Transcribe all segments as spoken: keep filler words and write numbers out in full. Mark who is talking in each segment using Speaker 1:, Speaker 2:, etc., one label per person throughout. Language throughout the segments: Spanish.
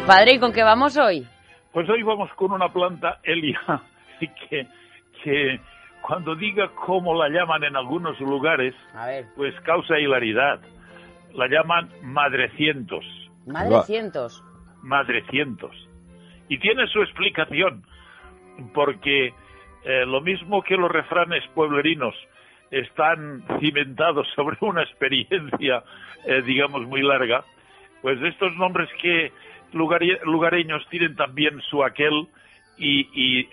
Speaker 1: Padre, ¿y con qué vamos hoy?
Speaker 2: Pues hoy vamos con una planta, Elia, que, que cuando diga cómo la llaman en algunos lugares,
Speaker 1: A ver.
Speaker 2: pues causa hilaridad. La llaman madrecientos.
Speaker 1: Madrecientos.
Speaker 2: Madrecientos. Y tiene su explicación, porque eh, lo mismo que los refranes pueblerinos están cimentados sobre una experiencia, eh, digamos, muy larga, pues estos nombres que lugare, lugareños tienen también su aquel y, y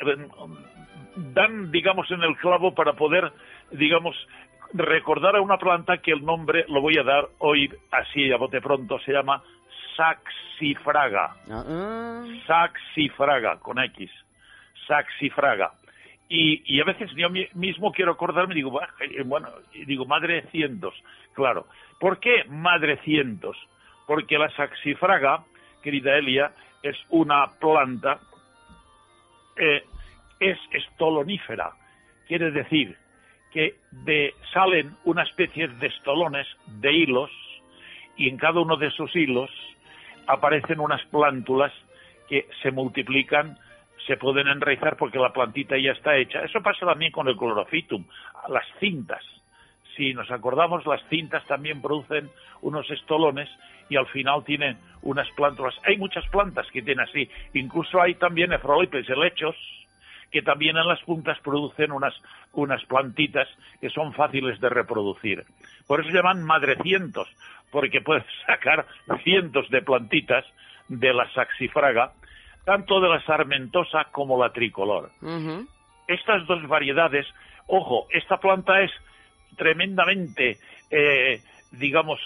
Speaker 2: dan, digamos, en el clavo para poder, digamos, recordar a una planta que el nombre lo voy a dar hoy así a bote pronto, se llama saxifraga. Uh-uh. Saxifraga, con X. Saxifraga. Y, y a veces yo mismo quiero acordarme, digo, bueno, digo, madrecientos, claro. ¿Por qué madrecientos? Porque la saxifraga, querida Elia, es una planta, eh, es estolonífera, quiere decir que de, salen una especie de estolones, de hilos, y en cada uno de esos hilos aparecen unas plántulas que se multiplican, se pueden enraizar porque la plantita ya está hecha. Eso pasa también con el chlorofytum, las cintas. Si nos acordamos, las cintas también producen unos estolones y al final tienen unas plántulas. Hay muchas plantas que tienen así. Incluso hay también efrolipes, helechos, que también en las puntas producen unas, unas plantitas que son fáciles de reproducir. Por eso se llaman madrecientos, porque puedes sacar cientos de plantitas de la saxifraga, tanto de la sarmentosa como la tricolor. Uh-huh. Estas dos variedades, ojo, esta planta es tremendamente, eh, digamos,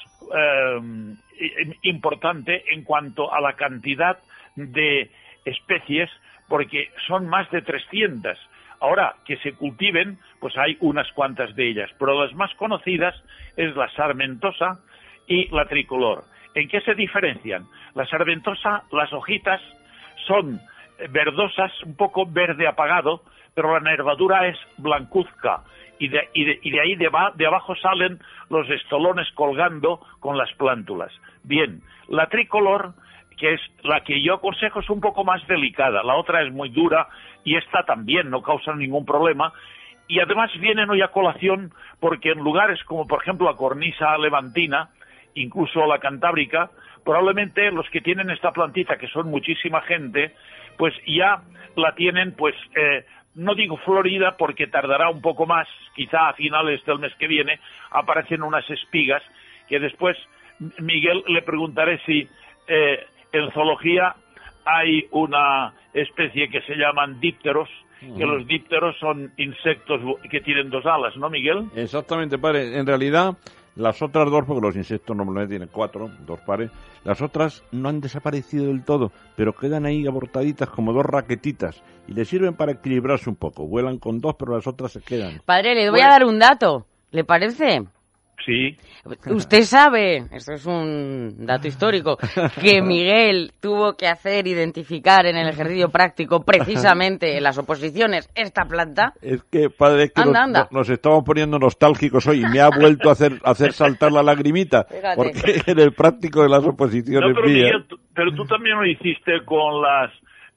Speaker 2: eh, importante en cuanto a la cantidad de especies, porque son más de trescientas. Ahora, que se cultiven, pues hay unas cuantas de ellas, pero las más conocidas es la sarmentosa y la tricolor. ¿En qué se diferencian? La sarmentosa, las hojitas son verdosas, un poco verde apagado, pero la nervadura es blancuzca, y de, y de, y de ahí de, ba, de abajo salen los estolones colgando con las plántulas. Bien, la tricolor, que es la que yo aconsejo, es un poco más delicada, la otra es muy dura y esta también no causa ningún problema, y además vienen hoy a colación porque en lugares como por ejemplo la cornisa levantina, incluso la cantábrica, probablemente los que tienen esta plantita, que son muchísima gente, pues ya la tienen, pues, eh, no digo florida porque tardará un poco más, quizá a finales del mes que viene, aparecen unas espigas que después, Miguel, le preguntaré si eh, en zoología hay una especie que se llaman dípteros, uh-huh. que los dípteros son insectos que tienen dos alas, ¿no, Miguel?
Speaker 3: Exactamente, padre. En realidad, las otras dos, porque los insectos normalmente tienen cuatro, dos pares, las otras no han desaparecido del todo, pero quedan ahí abortaditas como dos raquetitas y le sirven para equilibrarse un poco. Vuelan con dos, pero las otras se quedan.
Speaker 1: Padre, le voy pues, a dar un dato, ¿le parece?
Speaker 2: Sí.
Speaker 1: Usted sabe, esto es un dato histórico, que Miguel tuvo que hacer identificar en el ejercicio práctico precisamente en las oposiciones esta planta.
Speaker 3: Es que, padre, es que
Speaker 1: anda,
Speaker 3: nos,
Speaker 1: anda.
Speaker 3: nos estamos poniendo nostálgicos hoy y me ha vuelto a hacer, a hacer saltar la lagrimita.
Speaker 1: Fíjate.
Speaker 3: Porque en el práctico de las oposiciones
Speaker 2: no, pero,
Speaker 3: mías...
Speaker 2: Miguel, tú, pero tú también lo hiciste con las...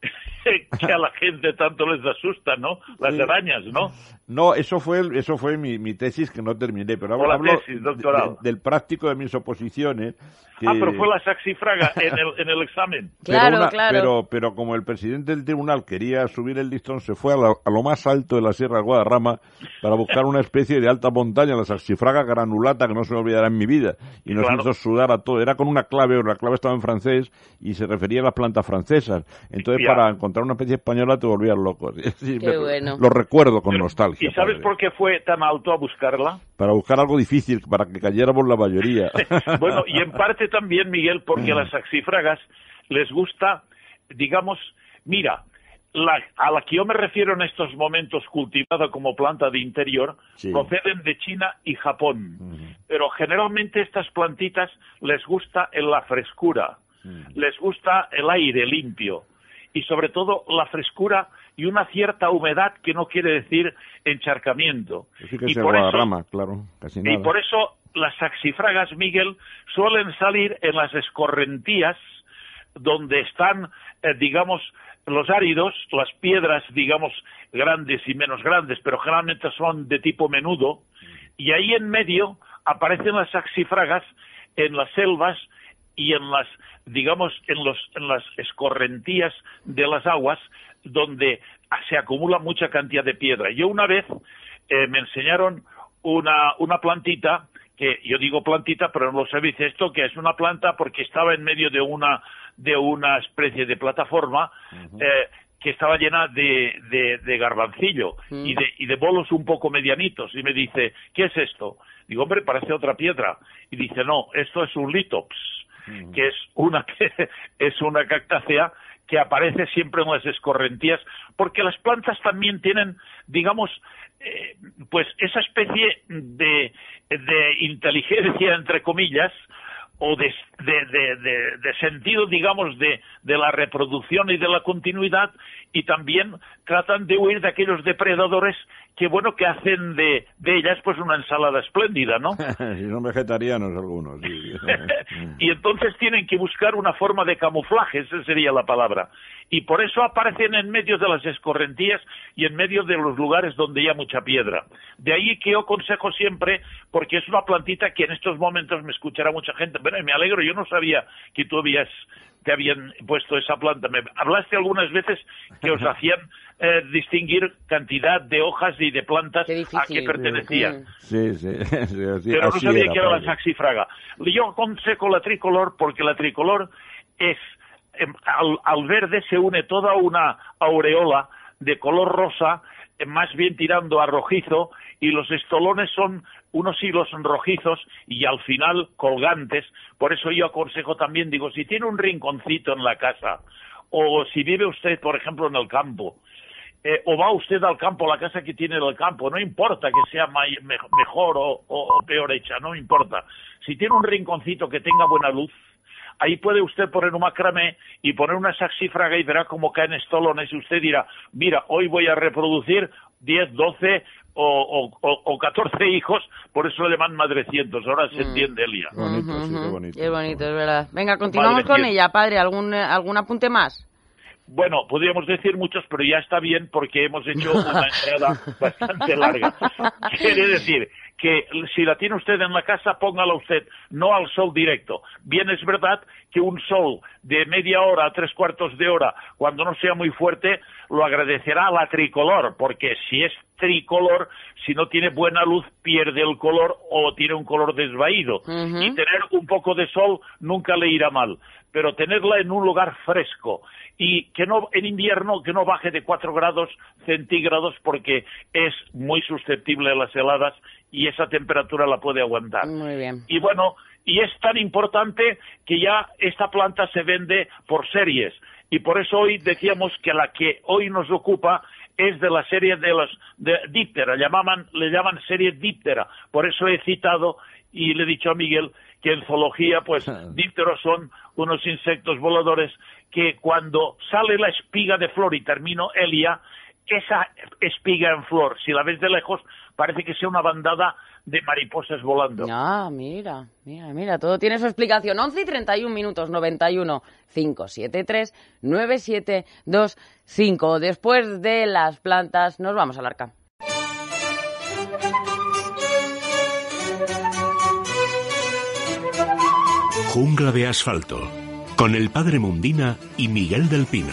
Speaker 2: que a la gente tanto les asusta, ¿no? Las sí. arañas, ¿no?
Speaker 3: No, eso fue eso fue mi, mi tesis que no terminé, pero hablo, hablo
Speaker 2: tesis, doctorado.
Speaker 3: De, del práctico de mis oposiciones. Que...
Speaker 2: Ah, pero fue la saxifraga en el, en el examen.
Speaker 3: Pero
Speaker 1: Claro,
Speaker 3: una,
Speaker 1: claro.
Speaker 3: Pero, pero como el presidente del tribunal quería subir el listón, se fue a, la, a lo más alto de la Sierra de Guadarrama para buscar una especie de alta montaña, la saxifraga granulata, que no se me olvidará en mi vida, y nos claro. hizo sudar a todo. Era con una clave, la clave estaba en francés, y se refería a las plantas francesas. Entonces, ya. para encontrar una especie española te volvías loco. Sí,
Speaker 1: Qué bueno.
Speaker 3: Lo recuerdo con nostalgia.
Speaker 2: ¿Y sabes
Speaker 3: padre.
Speaker 2: por qué fue tan alto a buscarla?
Speaker 3: Para buscar algo difícil, para que cayéramos la mayoría.
Speaker 2: Bueno, y en parte también, Miguel, porque a las saxifragas les gusta, digamos, mira, la, a la que yo me refiero en estos momentos cultivada como planta de interior, sí. proceden de China y Japón. Uh-huh. Pero generalmente estas plantitas les gusta en la frescura, uh-huh. les gusta el aire limpio y sobre todo la frescura y una cierta humedad que no quiere decir encharcamiento.
Speaker 3: Sí que
Speaker 2: y,
Speaker 3: se
Speaker 2: por eso,
Speaker 3: rama, claro, casi nada.
Speaker 2: y por eso las saxifragas, Miguel, suelen salir en las escorrentías donde están, eh, digamos, los áridos, las piedras, digamos, grandes y menos grandes, pero generalmente son de tipo menudo, y ahí en medio aparecen las saxifragas en las selvas y en las, digamos, en los en las escorrentías de las aguas, donde se acumula mucha cantidad de piedra. Yo una vez eh, me enseñaron una una plantita, que yo digo plantita, pero no lo sabéis esto, que es una planta porque estaba en medio de una de una especie de plataforma, uh-huh. eh, que estaba llena de, de, de garbancillo mm. y, de, y de bolos un poco medianitos, y me dice, ¿qué es esto? Digo, hombre, parece otra piedra. Y dice, no, esto es un litops, mm. que es una es una cactácea que aparece siempre en las escorrentías, porque las plantas también tienen, digamos, eh, pues esa especie de, de inteligencia, entre comillas, o de, de, de, de, de sentido, digamos, de, de la reproducción y de la continuidad, y también tratan de huir de aquellos depredadores que, bueno, que hacen de, de ellas pues una ensalada espléndida, ¿no?
Speaker 3: Y son vegetarianos algunos. Sí.
Speaker 2: Y entonces tienen que buscar una forma de camuflaje, esa sería la palabra. Y por eso aparecen en medio de las escorrentías y en medio de los lugares donde hay mucha piedra. De ahí que yo aconsejo siempre, porque es una plantita que en estos momentos me escuchará mucha gente. Bueno, me alegro, yo no sabía que tú habías, te habían puesto esa planta. Me hablaste algunas veces que os hacían eh, distinguir cantidad de hojas y de plantas a qué pertenecían.
Speaker 3: Sí, sí. sí así,
Speaker 2: Pero no sabía
Speaker 3: era,
Speaker 2: que era
Speaker 3: padre.
Speaker 2: la saxifraga. Yo aconsejo la tricolor porque la tricolor es... Al, al verde se une toda una aureola de color rosa, más bien tirando a rojizo, y los estolones son unos hilos rojizos y al final colgantes. Por eso yo aconsejo también, digo, si tiene un rinconcito en la casa, o si vive usted, por ejemplo, en el campo, eh, o va usted al campo, la casa que tiene en el campo, no importa que sea may, me, mejor o, o, o peor hecha, no importa. Si tiene un rinconcito que tenga buena luz, ahí puede usted poner un macramé y poner una saxifraga y verá cómo caen estolones, y usted dirá, mira, hoy voy a reproducir diez, doce o, o, o catorce hijos, por eso le llaman madrecientos. Ahora se mm. entiende, Elia.
Speaker 3: Bonito,
Speaker 1: uh-huh.
Speaker 3: sí, qué bonito.
Speaker 1: Qué bonito, es verdad. Venga, continuamos con ella, padre. ¿Algún, algún apunte más?
Speaker 2: Bueno, podríamos decir muchos, pero ya está bien porque hemos hecho una entrada bastante larga. Quiere decir que si la tiene usted en la casa, póngala usted, no al sol directo. Bien, es verdad que un sol de media hora a tres cuartos de hora, cuando no sea muy fuerte, lo agradecerá a la tricolor, porque si es tricolor, si no tiene buena luz, pierde el color o tiene un color desvaído. Uh-huh. Y tener un poco de sol nunca le irá mal, pero tenerla en un lugar fresco y que no en invierno que no baje de cuatro grados centígrados, porque es muy susceptible a las heladas y esa temperatura la puede aguantar.
Speaker 1: Muy bien.
Speaker 2: Y bueno, y es tan importante que ya esta planta se vende por series, y por eso hoy decíamos que la que hoy nos ocupa es de la serie de los de díptera, llamaban, le llaman serie díptera. Por eso he citado y le he dicho a Miguel que en zoología, pues, dípteros son unos insectos voladores que cuando sale la espiga de flor, y termino, Elia, esa espiga en flor, si la ves de lejos, parece que sea una bandada de mariposas volando.
Speaker 1: Ah, mira, mira, mira, todo tiene su explicación. once y treinta y un minutos, noventa y uno, cinco siete tres, nueve siete dos cinco. Después de las plantas, nos vamos al Arca.
Speaker 4: Jungla de asfalto, con el padre Mundina y Miguel del Pino.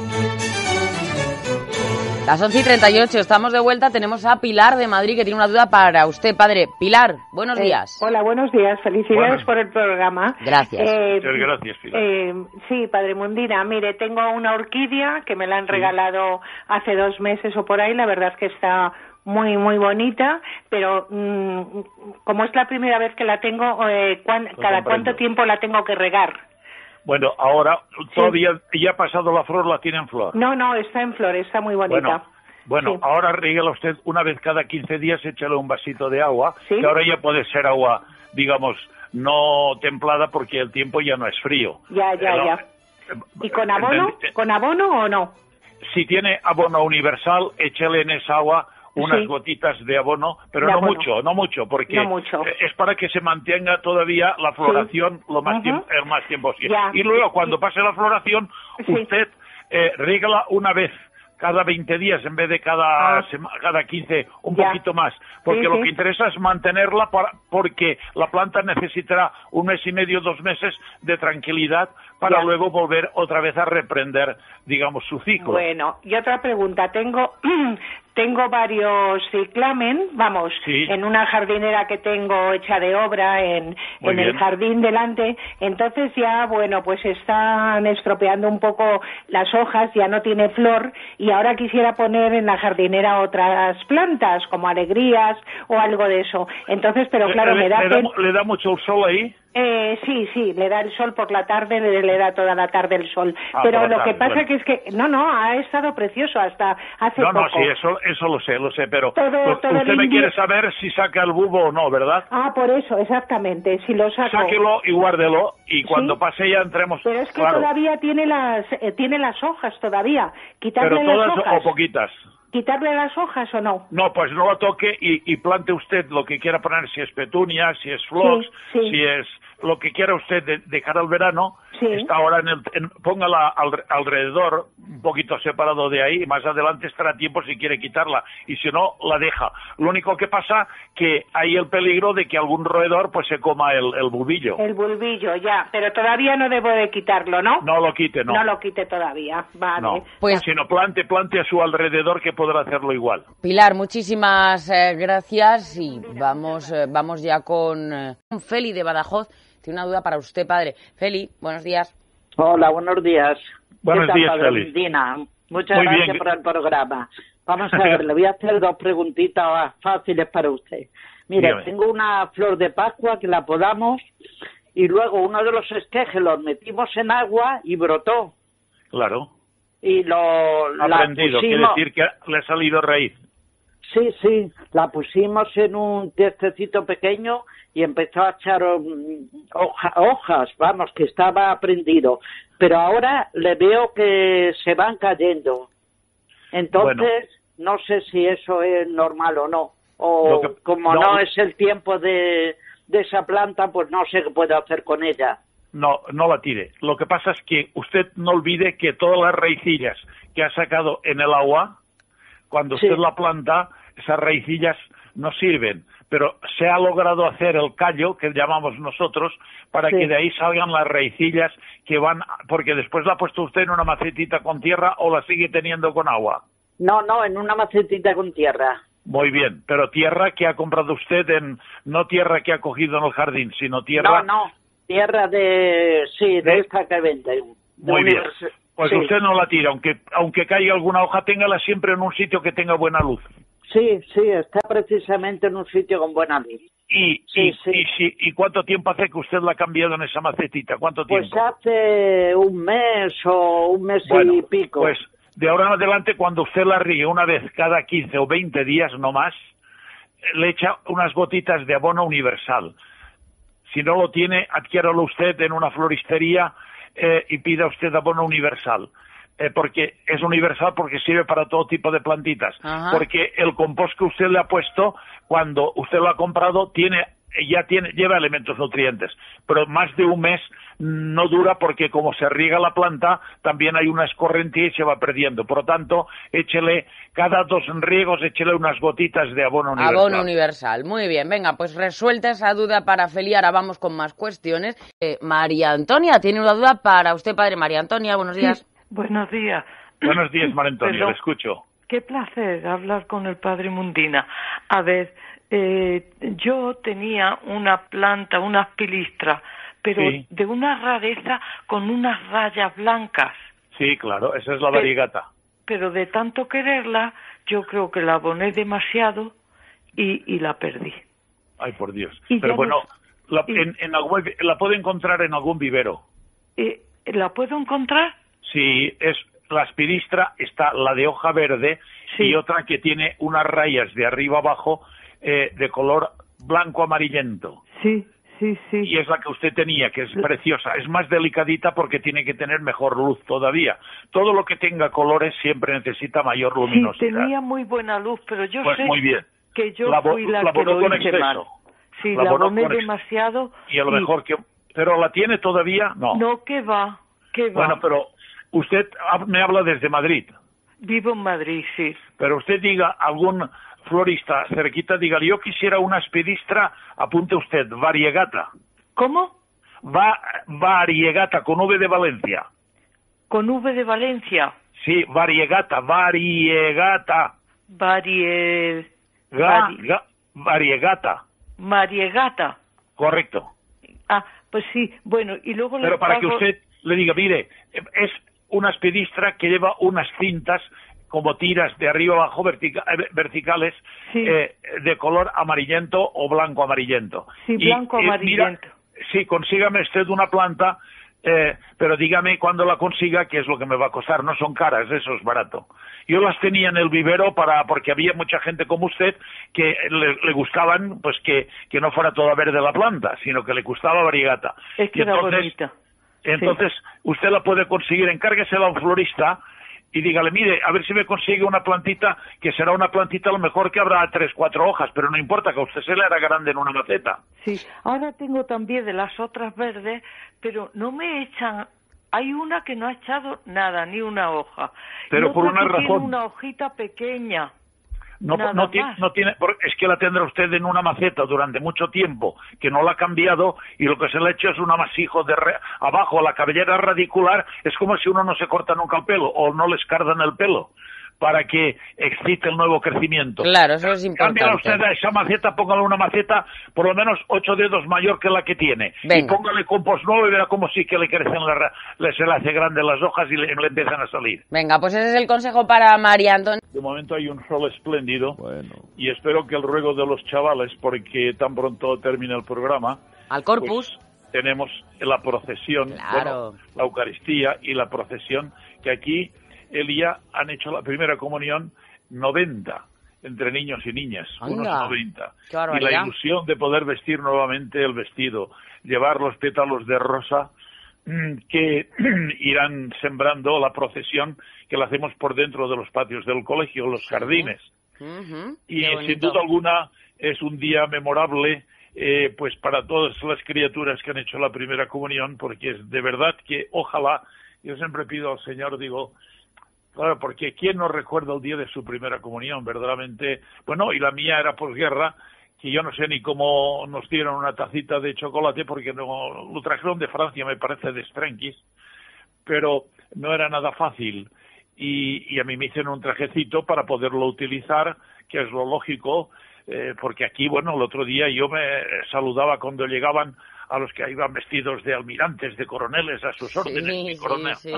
Speaker 1: Las once y treinta y ocho, estamos de vuelta, tenemos a Pilar de Madrid que tiene una duda para usted, padre. Pilar, buenos
Speaker 5: eh,
Speaker 1: días.
Speaker 5: Hola, buenos días, felicidades
Speaker 2: Buenas.
Speaker 5: por el programa.
Speaker 1: Gracias.
Speaker 5: Eh,
Speaker 2: Muchas gracias, Pilar.
Speaker 5: Eh, sí, padre Mundina, mire, tengo una orquídea que me la han sí. regalado hace dos meses o por ahí, la verdad es que está muy, muy bonita, pero mmm, como es la primera vez que la tengo, eh, ¿cuán, ¿cada comprendo. cuánto tiempo la tengo que regar?
Speaker 2: Bueno, ahora todavía sí. ya ha pasado la flor, la tiene en flor.
Speaker 5: No, no, está en flor, está muy bonita.
Speaker 2: Bueno, bueno sí. ahora regala usted una vez cada quince días, échale un vasito de agua, ¿sí? que ahora ya puede ser agua, digamos, no templada porque el tiempo ya no es frío.
Speaker 5: Ya, ya, eh, ya. ¿Y con abono? ¿Con abono o no?
Speaker 2: Si tiene abono universal, échale en esa agua unas
Speaker 5: sí.
Speaker 2: gotitas de abono, pero
Speaker 5: de
Speaker 2: no
Speaker 5: abono.
Speaker 2: mucho, no mucho, porque
Speaker 5: no mucho.
Speaker 2: es para que se mantenga todavía la floración
Speaker 5: sí.
Speaker 2: lo más
Speaker 5: uh-huh.
Speaker 2: tiempo, el más tiempo posible.
Speaker 5: Ya.
Speaker 2: Y luego, cuando pase la floración,
Speaker 5: sí.
Speaker 2: usted eh, riégala una vez cada veinte días en vez de cada
Speaker 5: ah.
Speaker 2: sema, cada quince, un
Speaker 5: ya.
Speaker 2: poquito más, porque
Speaker 5: sí,
Speaker 2: lo
Speaker 5: sí.
Speaker 2: que interesa es mantenerla para, porque la planta necesitará un mes y medio, dos meses de tranquilidad para
Speaker 5: ya.
Speaker 2: luego volver otra vez a reprender, digamos, su ciclo.
Speaker 5: Bueno, y otra pregunta, tengo tengo varios ciclamen, vamos,
Speaker 2: sí.
Speaker 5: en una jardinera que tengo hecha de obra en, en el jardín delante, entonces ya, bueno, pues están estropeando un poco las hojas, ya no tiene flor, y ahora quisiera poner en la jardinera otras plantas, como alegrías o algo de eso. Entonces, pero claro,
Speaker 2: ¿Le,
Speaker 5: me da...
Speaker 2: le, da, ¿Le da mucho el sol ahí?
Speaker 5: Eh, sí, sí, le da el sol por la tarde, le, le da toda la tarde el sol.
Speaker 2: Ah,
Speaker 5: pero lo
Speaker 2: tarde,
Speaker 5: que pasa
Speaker 2: bueno.
Speaker 5: que es que, no, no, ha estado precioso hasta hace
Speaker 2: no,
Speaker 5: poco.
Speaker 2: No, sí, eso, eso lo sé, lo sé, pero
Speaker 5: todo,
Speaker 2: pues,
Speaker 5: todo
Speaker 2: usted me
Speaker 5: indio...
Speaker 2: quiere saber si saca el bulbo o no, ¿verdad?
Speaker 5: Ah, por eso, exactamente, si lo saco.
Speaker 2: Sáquelo y guárdelo, y cuando
Speaker 5: ¿Sí?
Speaker 2: pase ya entremos...
Speaker 5: Pero es que
Speaker 2: claro.
Speaker 5: todavía tiene las eh, tiene las hojas todavía. Quitarle
Speaker 2: Pero todas
Speaker 5: las hojas.
Speaker 2: o poquitas.
Speaker 5: ¿Quitarle las hojas o no?
Speaker 2: No, pues no la toque y, y plante usted lo que quiera poner, si es petunia, si es phlox,
Speaker 5: sí, sí.
Speaker 2: si es lo que quiera usted de, de cara al verano.
Speaker 5: Sí.
Speaker 2: Está ahora en el, en, póngala al, alrededor, un poquito separado de ahí, y más adelante estará a tiempo si quiere quitarla, y si no, la deja. Lo único que pasa que hay el peligro de que algún roedor pues se coma el, el bulbillo.
Speaker 5: El bulbillo, ya, pero todavía no debo de quitarlo, ¿no?
Speaker 2: No lo quite, no.
Speaker 5: No lo quite todavía, vale.
Speaker 2: No,
Speaker 1: pues,
Speaker 2: sino plante, plante a su alrededor, que podrá hacerlo igual.
Speaker 1: Pilar, muchísimas eh, gracias, y vamos, eh, vamos ya con eh, Feli de Badajoz. Tiene una duda para usted, padre. Feli, buenos días.
Speaker 6: Hola, buenos días.
Speaker 2: Buenos
Speaker 6: ¿Qué tal,
Speaker 2: días,
Speaker 6: padre
Speaker 2: Feli?
Speaker 6: Mundina? Muchas
Speaker 2: Muy
Speaker 6: gracias
Speaker 2: bien.
Speaker 6: por el programa. Vamos a ver, le voy a hacer dos preguntitas fáciles para usted. Mire,
Speaker 2: Dígame.
Speaker 6: tengo una flor de Pascua que la podamos y luego uno de los esquejes los metimos en agua y brotó.
Speaker 2: Claro.
Speaker 6: Y lo
Speaker 2: Ha
Speaker 6: la
Speaker 2: aprendido, quiere
Speaker 6: pusimos...
Speaker 2: decir que le ha salido raíz.
Speaker 6: Sí, sí, la pusimos en un testecito pequeño y empezó a echar um, hoja, hojas, vamos, que estaba prendido. Pero ahora le veo que se van cayendo. Entonces, bueno, no sé si eso es normal o no. O que, como no, no es el tiempo de, de esa planta, pues no sé qué puedo hacer con ella.
Speaker 2: No, no la tire. Lo que pasa es que usted no olvide que todas las raicillas que ha sacado en el agua, cuando usted sí. la planta, esas raicillas no sirven, pero se ha logrado hacer el callo, que llamamos nosotros, para sí. que de ahí salgan las raicillas que van, porque después la ha puesto usted en una macetita con tierra o la sigue teniendo con agua.
Speaker 6: No, no, en una macetita con tierra.
Speaker 2: Muy bien, pero tierra que ha comprado usted en, no tierra que ha cogido en el jardín, sino tierra...
Speaker 6: No, no, tierra de, sí, de, de esta que vende.
Speaker 2: Muy bien, pues sí. usted no la tira, aunque, aunque caiga alguna hoja, téngala siempre en un sitio que tenga buena luz.
Speaker 6: Sí, sí, está precisamente en un sitio con buena luz.
Speaker 2: ¿Y,
Speaker 6: sí,
Speaker 2: y,
Speaker 6: sí.
Speaker 2: Y, y, ¿Y cuánto tiempo hace que usted la ha cambiado en esa macetita? ¿Cuánto tiempo?
Speaker 6: Pues hace un mes o un mes
Speaker 2: bueno,
Speaker 6: y pico.
Speaker 2: Pues de ahora en adelante, cuando usted la riegue una vez cada quince o veinte días, no más, le echa unas gotitas de abono universal. Si no lo tiene, adquiéralo usted en una floristería eh, y pida usted abono universal. Eh, porque es universal porque sirve para todo tipo de plantitas.
Speaker 1: Ajá.
Speaker 2: Porque el compost que usted le ha puesto, cuando usted lo ha comprado, tiene ya tiene lleva elementos nutrientes, pero más de un mes no dura porque como se riega la planta, también hay una escorrentía y se va perdiendo. Por lo tanto, échele cada dos riegos, échele unas gotitas de abono universal.
Speaker 1: Abono universal, muy bien. Venga, pues resuelta esa duda para Feli. Ahora vamos con más cuestiones. Eh, María Antonia tiene una duda para usted, padre. María Antonia, buenos días.
Speaker 7: Sí. Buenos días.
Speaker 2: Buenos días, María Antonia, le escucho.
Speaker 7: Qué placer hablar con el padre Mundina. A ver, eh, yo tenía una planta, una pilistra, pero sí. de una rareza con unas rayas blancas.
Speaker 2: Sí, claro, esa es la variegata.
Speaker 7: Pero, pero de tanto quererla, yo creo que la aboné demasiado y, y la perdí.
Speaker 2: Ay, por Dios. Y pero bueno, no, la, y, en, en algún, la puedo encontrar en algún vivero.
Speaker 7: Eh, ¿La puedo encontrar?
Speaker 2: Sí, es la aspiristra, está la de hoja verde sí. y otra que tiene unas rayas de arriba abajo eh, de color blanco amarillento.
Speaker 7: Sí, Sí, sí.
Speaker 2: Y es la que usted tenía, que es preciosa. Es más delicadita porque tiene que tener mejor luz todavía. Todo lo que tenga colores siempre necesita mayor luminosidad.
Speaker 7: Sí, tenía muy buena luz, pero yo
Speaker 2: pues
Speaker 7: sé
Speaker 2: muy bien.
Speaker 7: que yo
Speaker 2: Labo,
Speaker 7: fui la que lo hice
Speaker 2: exceso.
Speaker 7: mal. Sí, la
Speaker 2: Laboró
Speaker 7: aboné
Speaker 2: con ex...
Speaker 7: demasiado.
Speaker 2: Y a lo
Speaker 7: y...
Speaker 2: mejor que... ¿Pero la tiene todavía? No.
Speaker 7: No, ¿qué va? ¿Qué va?
Speaker 2: Bueno, pero usted me habla desde Madrid.
Speaker 7: Vivo en Madrid, sí.
Speaker 2: Pero usted diga algún florista cerquita, diga, yo quisiera una espidistra, apunte usted, variegata.
Speaker 7: ¿Cómo?
Speaker 2: Va, variegata, con V de Valencia.
Speaker 7: ¿Con V de Valencia?
Speaker 2: Sí, variegata, variegata.
Speaker 7: Varie...
Speaker 2: Ga,
Speaker 7: Vari...
Speaker 2: ga, variegata.
Speaker 7: Mariegata.
Speaker 2: Correcto.
Speaker 7: Ah, pues sí, bueno, y luego...
Speaker 2: Pero
Speaker 7: le
Speaker 2: para
Speaker 7: pago...
Speaker 2: que usted le diga, mire, es una espidistra que lleva unas cintas como tiras de arriba abajo vertica, verticales,
Speaker 7: sí.
Speaker 2: eh, de color amarillento o blanco amarillento.
Speaker 7: Sí, blanco
Speaker 2: y,
Speaker 7: amarillento.
Speaker 2: Eh, mira, sí, consígame usted una planta, eh, pero dígame cuándo la consiga, qué es lo que me va a costar. No son caras, eso es barato. Yo las tenía en el vivero para porque había mucha gente como usted que le, le gustaban, pues que, que no fuera toda verde la planta, sino que le gustaba variegata.
Speaker 7: Es que
Speaker 2: y
Speaker 7: era
Speaker 2: entonces,
Speaker 7: bonita.
Speaker 2: Entonces, sí. Usted la puede conseguir, encárguesela a un florista y dígale, mire, a ver si me consigue una plantita, que será una plantita a lo mejor que habrá tres, cuatro hojas, pero no importa, que a usted se le hará grande en una maceta.
Speaker 7: Sí, ahora tengo también de las otras verdes, pero no me echan, hay una que no ha echado nada, ni una hoja.
Speaker 2: Pero
Speaker 7: y
Speaker 2: por
Speaker 7: otra
Speaker 2: una
Speaker 7: que
Speaker 2: razón.
Speaker 7: Tiene una hojita pequeña.
Speaker 2: No,
Speaker 7: Nada
Speaker 2: no, tiene, no tiene, es que la tendrá usted en una maceta durante mucho tiempo, que no la ha cambiado, y lo que se le ha hecho es un amasijo de re, abajo, la cabellera radicular, es como si uno no se corta nunca el pelo, o no le escardan el pelo, para que excite el nuevo crecimiento.
Speaker 1: Claro, eso es importante.
Speaker 2: Cámbiala usted a esa maceta, póngale una maceta por lo menos ocho dedos mayor que la que tiene. Venga. Y póngale compost nuevo y verá como sí que le crecen, la, le, se le hace grande las hojas y le, le empiezan a salir.
Speaker 1: Venga, pues ese es el consejo para María Antonia.
Speaker 2: De momento hay un sol espléndido,
Speaker 3: bueno.
Speaker 2: Y espero que el ruego de los chavales, porque tan pronto termina el programa...
Speaker 1: Al Corpus.
Speaker 2: Pues, tenemos la procesión,
Speaker 1: claro.
Speaker 2: Bueno, la Eucaristía y la procesión, que aquí... Elia han hecho la primera comunión noventa entre niños y niñas,
Speaker 1: Anda,
Speaker 2: unos noventa.
Speaker 1: Qué barbaridad.
Speaker 2: Y la ilusión de poder vestir nuevamente el vestido, llevar los pétalos de rosa que irán sembrando la procesión que la hacemos por dentro de los patios del colegio, los jardines.
Speaker 1: Uh-huh.
Speaker 2: Y sin duda alguna es un día memorable eh, pues para todas las criaturas que han hecho la primera comunión, porque es de verdad que ojalá, yo siempre pido al Señor, digo... Claro, porque ¿quién no recuerda el día de su primera comunión? Verdaderamente, bueno, y la mía era posguerra, que yo no sé ni cómo nos dieron una tacita de chocolate, porque no lo trajeron de Francia, me parece, de Strenquis, pero no era nada fácil. Y, y a mí me hicieron un trajecito para poderlo utilizar, que es lo lógico, eh, porque aquí, bueno, el otro día yo me saludaba cuando llegaban a los que iban vestidos de almirantes, de coroneles, a sus órdenes,
Speaker 1: sí,
Speaker 2: mi coronel.
Speaker 1: Sí,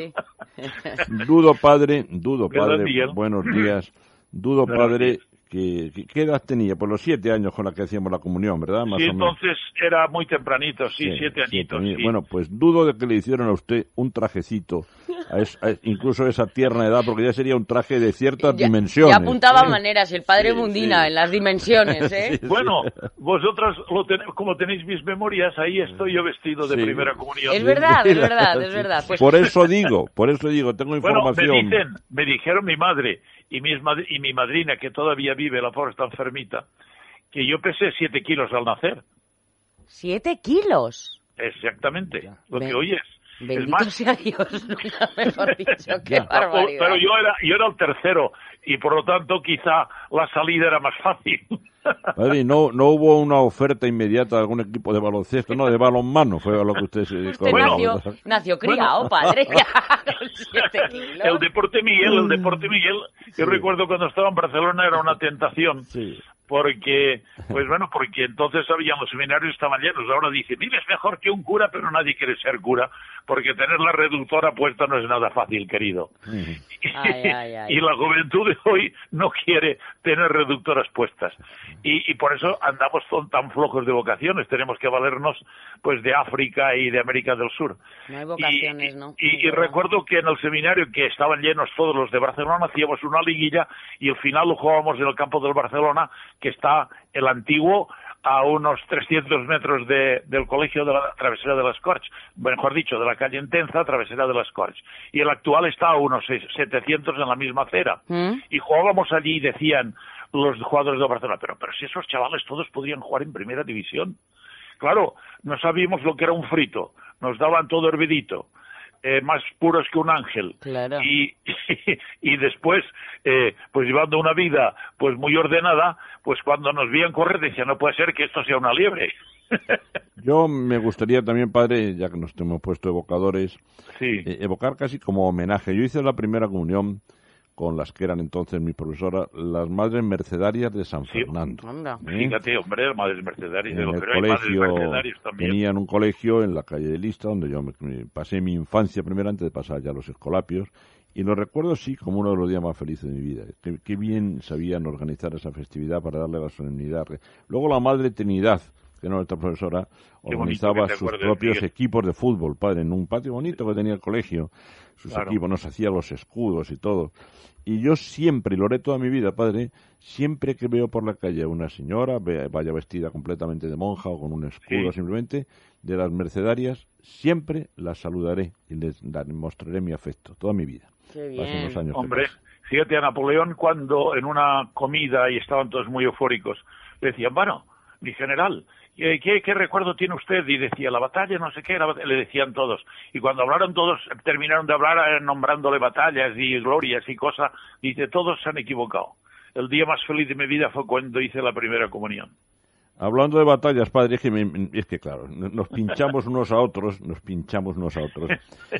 Speaker 1: sí.
Speaker 3: Dudo, padre, dudo, padre,
Speaker 2: Miguel?
Speaker 3: buenos días. Dudo, padre, que, que, ¿qué edad tenía? Por los siete años con la que hacíamos la comunión, ¿verdad? Más
Speaker 2: sí,
Speaker 3: o menos.
Speaker 2: entonces era muy tempranito, sí, sí siete añitos.
Speaker 3: Siete,
Speaker 2: sí.
Speaker 3: Bueno, pues dudo de que le hicieron a usted un trajecito, a es, a, incluso a esa tierna edad, porque ya sería un traje de ciertas
Speaker 1: ya,
Speaker 3: dimensiones.
Speaker 1: Ya apuntaba
Speaker 3: ¿eh?
Speaker 1: maneras, el padre
Speaker 3: sí,
Speaker 1: Mundina,
Speaker 3: sí.
Speaker 1: en las dimensiones, ¿eh?
Speaker 3: Sí, sí.
Speaker 2: Bueno, vosotras, lo ten, como tenéis mis memorias, ahí estoy yo vestido de
Speaker 3: sí.
Speaker 2: primera comunión.
Speaker 1: Es verdad, es verdad, es verdad. Pues...
Speaker 3: Por eso digo, por eso digo, tengo información.
Speaker 2: Bueno, me dicen, me dijeron mi madre y mi, y mi madrina, que todavía vive, la pobre está enfermita, que yo pesé siete kilos al nacer.
Speaker 1: ¿Siete kilos?
Speaker 2: Exactamente, ya, lo
Speaker 1: Ven,
Speaker 2: que oyes.
Speaker 1: Bendito
Speaker 2: es más,
Speaker 1: sea Dios, nunca mejor dicho, qué barbaridad.
Speaker 2: Pero yo era, yo era el tercero y por lo tanto quizá la salida era más fácil.
Speaker 3: Padre, no, no hubo una oferta inmediata de algún equipo de baloncesto, no, de balonmano, fue a lo que usted se dedicó.
Speaker 1: Usted
Speaker 2: bueno,
Speaker 1: nació, nació criado, bueno. Padre. siete kilos.
Speaker 2: El deporte Miguel, el deporte Miguel, yo sí. recuerdo cuando estaba en Barcelona era una tentación.
Speaker 3: Sí.
Speaker 2: Porque, pues bueno, porque entonces habían los seminarios estaban llenos. Ahora dice, vives mejor que un cura, pero nadie quiere ser cura, porque tener la reductora puesta no es nada fácil, querido.
Speaker 3: Mm.
Speaker 1: Ay, ay, ay.
Speaker 2: Y la juventud de hoy no quiere tener reductoras puestas. Y, y por eso andamos tan flojos de vocaciones. Tenemos que valernos, pues, de África y de América del Sur.
Speaker 1: No hay vocaciones,
Speaker 2: y,
Speaker 1: ¿no?
Speaker 2: Y, y recuerdo que en el seminario, que estaban llenos todos los de Barcelona, hacíamos una liguilla y al final lo jugábamos en el campo del Barcelona, que está el antiguo a unos trescientos metros de, del colegio de la Travesera de las Corts, mejor dicho, de la calle Entenza, Travesera de las Corts. Y el actual está a unos setecientos en la misma acera. ¿Mm? Y jugábamos allí y decían los jugadores de Barcelona, pero, pero si esos chavales todos podrían jugar en primera división. Claro, no sabíamos lo que era un frito, nos daban todo hervidito. Eh, más puros que un ángel.
Speaker 1: Claro.
Speaker 2: y, y, y después eh, pues llevando una vida pues muy ordenada, pues cuando nos veían correr decían, no puede ser que esto sea una liebre.
Speaker 3: Yo me gustaría también, padre, ya que nos hemos puesto evocadores,
Speaker 2: sí.
Speaker 3: eh, evocar casi como homenaje. Yo hice la primera comunión con las que eran entonces mis profesoras, las Madres Mercedarias de San
Speaker 2: sí.
Speaker 3: Fernando.
Speaker 2: ¿Eh? Fíjate, hombre, Madres Mercedarias.
Speaker 3: En
Speaker 2: de
Speaker 3: el
Speaker 2: pero
Speaker 3: colegio,
Speaker 2: hay Madres también.
Speaker 3: tenían un colegio en la calle de Lista, donde yo me, me pasé mi infancia primero, antes de pasar ya a los Escolapios, y lo recuerdo, sí, como uno de los días más felices de mi vida. Qué, qué bien sabían organizar esa festividad para darle la solemnidad. Luego la Madre Trinidad, que era nuestra profesora, organizaba sus propios Miguel. equipos de fútbol, padre, en un patio bonito que tenía el colegio. Sus claro. equipos, nos hacía los escudos y todo. Y yo siempre, y lo haré toda mi vida, padre, siempre que veo por la calle a una señora, vaya vestida completamente de monja o con un escudo sí. simplemente, de las mercedarias, siempre las saludaré y les mostraré mi afecto, toda mi vida.
Speaker 1: Qué bien.
Speaker 3: Los años
Speaker 2: Hombre, fíjate a Napoleón cuando en una comida y estaban todos muy eufóricos, le decían, bueno, mi general, ¿Qué, qué, ¿qué recuerdo tiene usted? Y decía, la batalla, no sé qué, la, le decían todos. Y cuando hablaron todos, terminaron de hablar nombrándole batallas y glorias y cosas, dice, todos se han equivocado. El día más feliz de mi vida fue cuando hice la primera comunión.
Speaker 3: Hablando de batallas, padre, es que, me, es que claro, nos pinchamos unos a otros, nos pinchamos unos a otros.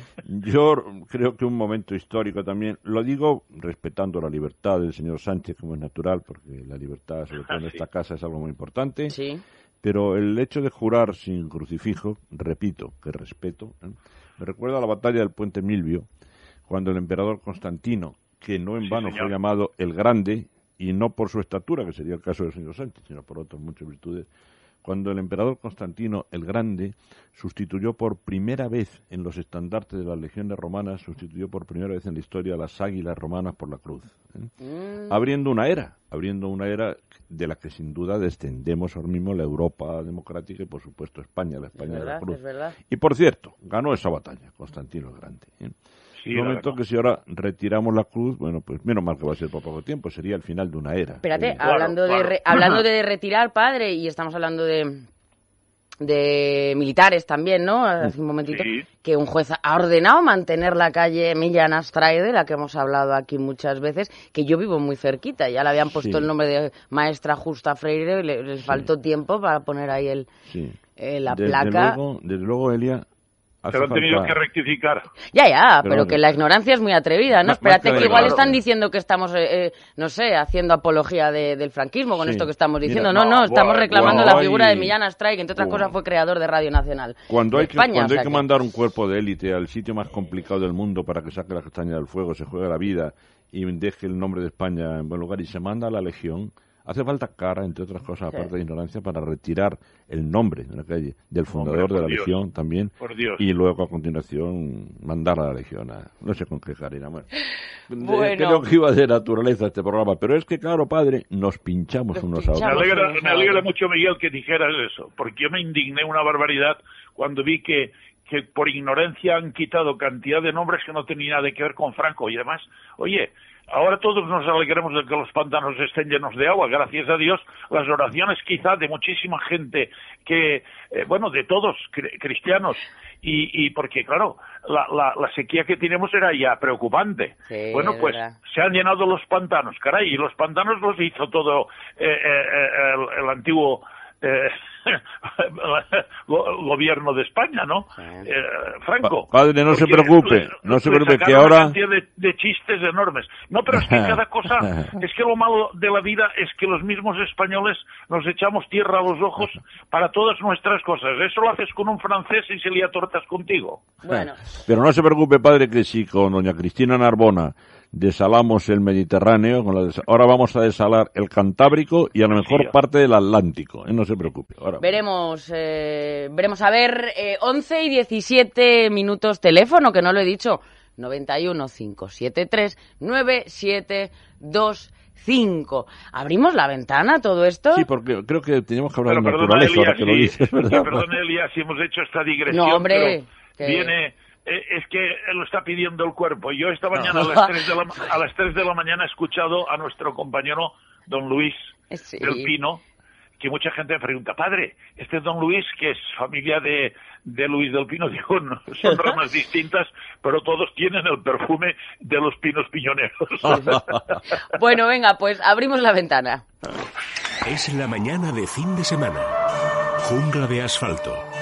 Speaker 3: Yo creo que un momento histórico también, lo digo respetando la libertad del señor Sánchez, como es natural, porque la libertad, sobre todo en esta casa, es algo muy importante.
Speaker 1: Sí.
Speaker 3: Pero el hecho de jurar sin crucifijo, repito, que respeto, ¿eh? me recuerda a la batalla del Puente Milvio, cuando el emperador Constantino, que no en vano sí, fue llamado el Grande, y no por su estatura, que sería el caso del señor Sánchez, sino por otras muchas virtudes, cuando el emperador Constantino el Grande sustituyó por primera vez en los estandartes de las legiones romanas, sustituyó por primera vez en la historia a las águilas romanas por la cruz, ¿eh? mm. abriendo una era, abriendo una era de la que sin duda descendemos ahora mismo la Europa democrática y por supuesto España, la España
Speaker 1: es verdad,
Speaker 3: de la cruz.
Speaker 1: Es verdad.
Speaker 3: Y por cierto, ganó esa batalla Constantino el Grande, ¿eh? Sí, el momento que si ahora retiramos la cruz, bueno, pues menos mal que va a ser por poco tiempo, sería el final de una era.
Speaker 1: Espérate,
Speaker 3: ¿eh?
Speaker 1: hablando,
Speaker 2: claro,
Speaker 1: de
Speaker 2: claro.
Speaker 1: Re, hablando de retirar, padre, y estamos hablando de, de militares también, ¿no? Hace un momentito,
Speaker 2: sí.
Speaker 1: que un juez ha ordenado mantener la calle Millán Astray, de la que hemos hablado aquí muchas veces, que yo vivo muy cerquita, ya le habían puesto sí. el nombre de Maestra Justa Freire, y le, les faltó sí. tiempo para poner ahí el,
Speaker 3: sí.
Speaker 1: eh, la
Speaker 3: desde
Speaker 1: placa.
Speaker 3: Luego, desde luego, Elia...
Speaker 2: Pero han tenido que rectificar.
Speaker 1: Ya, ya,
Speaker 3: pero,
Speaker 1: pero que la ignorancia es muy atrevida, ¿no?
Speaker 3: Ma,
Speaker 1: Espérate, que igual
Speaker 2: claro.
Speaker 1: están diciendo que estamos, eh, eh, no sé, haciendo apología de, del franquismo con
Speaker 3: sí.
Speaker 1: esto que estamos diciendo.
Speaker 3: Mira,
Speaker 1: no, no,
Speaker 2: no,
Speaker 1: estamos
Speaker 2: bueno,
Speaker 1: reclamando
Speaker 3: bueno,
Speaker 1: la figura
Speaker 3: hay...
Speaker 1: de Millán Astray, que entre otras
Speaker 3: bueno.
Speaker 1: cosas fue creador de Radio Nacional
Speaker 3: Cuando
Speaker 1: de
Speaker 3: hay que,
Speaker 1: España.
Speaker 3: cuando
Speaker 1: O sea
Speaker 3: hay que,
Speaker 1: que
Speaker 3: mandar un cuerpo de élite al sitio más complicado del mundo para que saque la castaña del fuego, se juegue la vida y deje el nombre de España en buen lugar y se manda a la Legión, hace falta cara, entre otras cosas, aparte sí. de ignorancia, para retirar el nombre de la calle del fundador
Speaker 2: Hombre,
Speaker 3: de la
Speaker 2: Dios.
Speaker 3: Legión también,
Speaker 2: por Dios.
Speaker 3: y luego a continuación mandar a la Legión a, no sé con qué carina. Bueno,
Speaker 1: bueno.
Speaker 3: Creo que iba de naturaleza este programa, pero es que, claro, padre, nos pinchamos
Speaker 1: nos
Speaker 3: unos
Speaker 1: pinchamos
Speaker 3: a otros.
Speaker 2: Me alegra, me alegra mucho, Miguel, que dijeras eso, porque yo me indigné una barbaridad cuando vi que que por ignorancia han quitado cantidad de nombres que no tenían nada que ver con Franco. Y además, oye, ahora todos nos alegremos de que los pantanos estén llenos de agua, gracias a Dios. Las oraciones quizá de muchísima gente que, eh, bueno, de todos cr- cristianos, y, y porque claro, la, la, la sequía que tenemos era ya preocupante. Sí, bueno, pues verdad. Se han llenado los pantanos, caray, y los pantanos los hizo todo eh, eh, el, el antiguo... Eh, gobierno de España, ¿no? Sí. Eh, Franco.
Speaker 3: Pa padre, no se preocupe,
Speaker 2: le,
Speaker 3: no se
Speaker 2: le
Speaker 3: preocupe, que ahora...
Speaker 2: Una cantidad de, de chistes enormes. No, pero es que cada cosa, es que lo malo de la vida es que los mismos españoles nos echamos tierra a los ojos para todas nuestras cosas. Eso lo haces con un francés y se lía tortas contigo.
Speaker 1: Bueno.
Speaker 3: Pero no se preocupe, padre, que si con doña Cristina Narbona desalamos el Mediterráneo, con la des ahora vamos a desalar el Cantábrico y a lo mejor sí, parte del Atlántico, ¿eh? No se preocupe. Ahora,
Speaker 1: veremos, eh, veremos a ver, eh, once y diecisiete minutos, teléfono, que no lo he dicho, noventa y uno, cinco setenta y tres, noventa y siete, dos cinco. ¿Abrimos la ventana todo esto?
Speaker 3: Sí, porque creo que teníamos que hablar
Speaker 2: pero
Speaker 3: de
Speaker 2: perdona,
Speaker 3: naturaleza,
Speaker 2: Elías,
Speaker 3: ahora que lo
Speaker 2: sí,
Speaker 3: dices, ¿verdad?
Speaker 2: Perdón, Elías, si hemos hecho esta digresión,
Speaker 1: no, hombre,
Speaker 2: pero
Speaker 1: que...
Speaker 2: viene... Es que lo está pidiendo el cuerpo. Yo esta mañana a las tres de la, a las tres de la mañana he escuchado a nuestro compañero don Luis
Speaker 1: sí.
Speaker 2: del Pino, que mucha gente me pregunta, padre, este es don Luis, que es familia de, de Luis del Pino. Digo, no, son ramas distintas, pero todos tienen el perfume de los pinos piñoneros.
Speaker 1: Bueno, venga, pues abrimos la ventana.
Speaker 4: Es la mañana de fin de semana. Jungla de asfalto.